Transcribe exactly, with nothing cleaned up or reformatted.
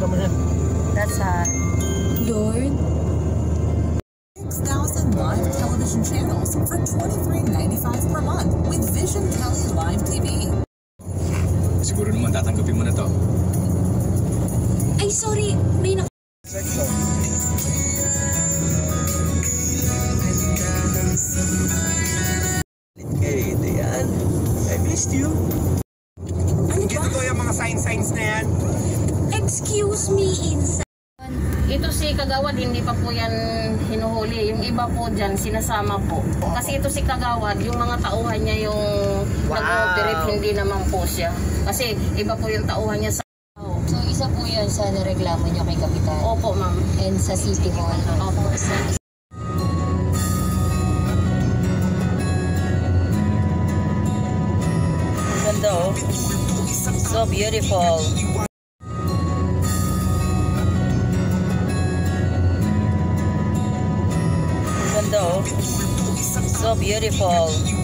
naman yan. That's sad. Lord. six thousand live television channels for twenty-three ninety-five per month with Vision Tele Live T V. Siguro naman tatanggapin mo na to. Ay, sorry. May na... Hey, Dayan. I missed you. Hindi totoo yung mga sign-signs na yan. Excuse me, Insa. Ito si Kagawad, hindi pa po yan hinuhuli. Yung iba po dyan, sinasama po. Kasi ito si Kagawad, yung mga tauhan niya yung Wow. nag-operate, hindi naman po siya. Kasi iba po yung tauhan niya sa... So, isa po yun sa nareklamo niyo kay Kapitan? Opo, ma'am. And sa City Hall? Opo. Ganda oh. So beautiful. Ganda oh. So beautiful.